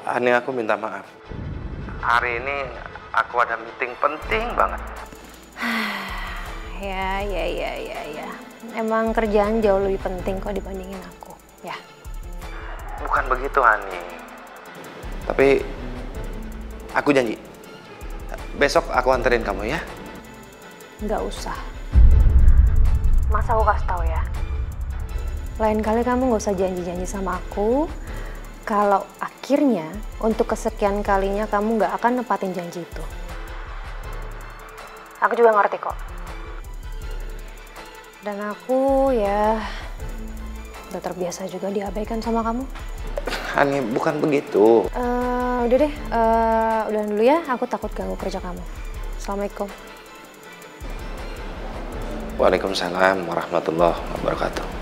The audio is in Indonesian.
Ani, aku minta maaf. Hari ini aku ada meeting penting banget. Ya. Emang kerjaan jauh lebih penting kok dibandingin aku, ya. Bukan begitu, Ani. Tapi aku janji, besok aku anterin kamu ya. Nggak usah. Masa aku kasih tahu ya? Lain kali kamu nggak usah janji-janji sama aku. Kalau akhirnya untuk kesekian kalinya kamu nggak akan nepatin janji itu. Aku juga ngerti kok. Dan aku ya udah terbiasa juga diabaikan sama kamu. Ani, bukan begitu. Udah deh, udah dulu ya. Aku takut ganggu kerja kamu. Assalamualaikum. Waalaikumsalam warahmatullahi wabarakatuh.